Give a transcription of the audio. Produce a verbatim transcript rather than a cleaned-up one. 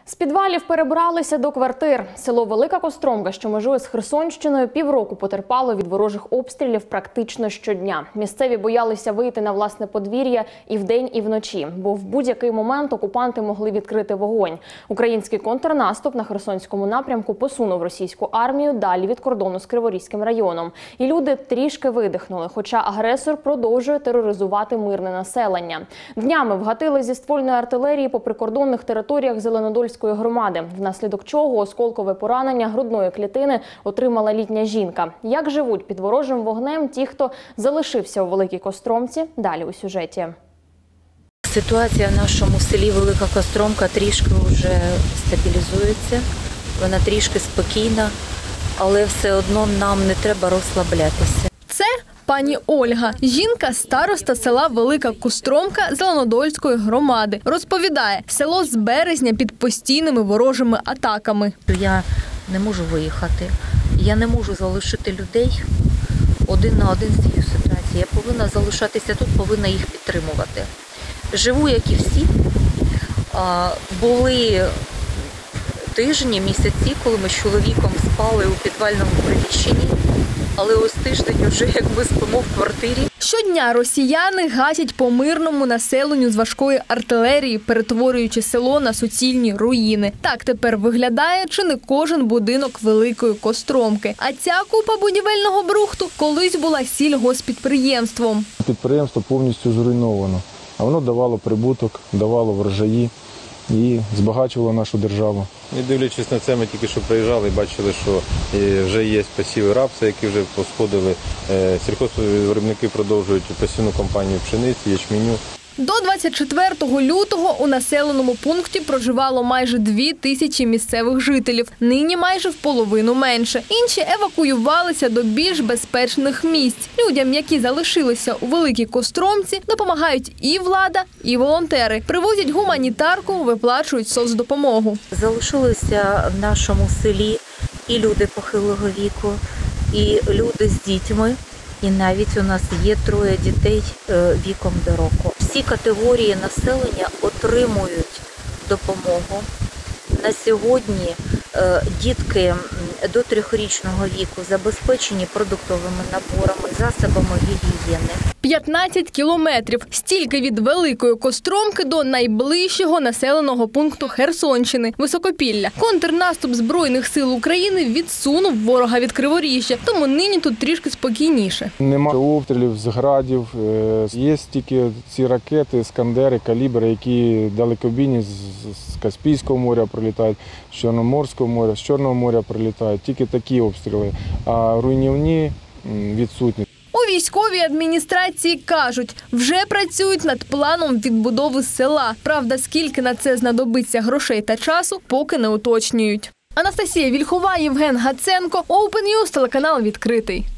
З підвалів перебралися до квартир. Село Велика Костромка, що межує з Херсонщиною, півроку потерпало від ворожих обстрілів практично щодня. Місцеві боялися вийти на власне подвір'я і вдень, і вночі, бо в будь-який момент окупанти могли відкрити вогонь. Український контрнаступ на Херсонському напрямку посунув російську армію далі від кордону з Криворізьким районом. І люди трішки видихнули, хоча агресор продовжує тероризувати мирне населення. Днями вгатили зі ствольної артилерії по прикордонних територіях Зеленодольської громади, внаслідок чого осколкове поранення грудної клітини отримала літня жінка. Як живуть під ворожим вогнем ті, хто залишився у Великій Костромці, далі у сюжеті. Ситуація в нашому селі Велика Костромка трішки вже стабілізується, вона трішки спокійна, але все одно нам не треба розслаблятися. Це пані Ольга, жінка староста села Велика Костромка Зеленодольської громади. Розповідає, село з березня під постійними ворожими атаками. Я не можу виїхати, я не можу залишити людей один на один з цією ситуацією. Я повинна залишатися тут, повинна їх підтримувати. Живу, як і всі. Були тижні, місяці, коли ми з чоловіком спали у підвальному приміщенні. Але ось тиждень вже як ми спимо в квартирі. Щодня росіяни гасять по мирному населенню з важкої артилерії, перетворюючи село на суцільні руїни. Так тепер виглядає чи не кожен будинок Великої Костромки. А ця купа будівельного брухту колись була сільгоспідприємством. Підприємство повністю зруйновано, а воно давало прибуток, давало врожаї і збагачувало нашу державу. Не дивлячись на це, ми тільки що приїжджали і бачили, що вже є посіви рапса, які вже посходили. Сільхозвиробники продовжують посівну кампанію пшениці, ячменю. До двадцять четвертого лютого у населеному пункті проживало майже дві тисячі місцевих жителів. Нині майже в половину менше. Інші евакуювалися до більш безпечних місць. Людям, які залишилися у Великій Костромці, допомагають і влада, і волонтери. Привозять гуманітарку, виплачують соцдопомогу. Залишилися в нашому селі і люди похилого віку, і люди з дітьми. І навіть у нас є троє дітей віком до року. Всі категорії населення отримують допомогу. На сьогодні дітки до трьохрічного віку забезпечені продуктовими наборами, засобами гігієни. п'ятнадцять кілометрів. Стільки від Великої Костромки до найближчого населеного пункту Херсонщини – Високопілля. Контрнаступ Збройних сил України відсунув ворога від Криворіжжя, тому нині тут трішки спокійніше. Немає обстрілів з градів, є тільки ці ракети, іскандери, калібри, які далекобійні з Каспійського моря прилітають, з Чорноморського моря, з Чорного моря прилітають. Тільки такі обстріли, а руйнівні відсутні. У військовій адміністрації кажуть, вже працюють над планом відбудови села. Правда, скільки на це знадобиться грошей та часу, поки не уточнюють. Анастасія Вільхова, Євген Гаценко, Open News, телеканал «Відкритий».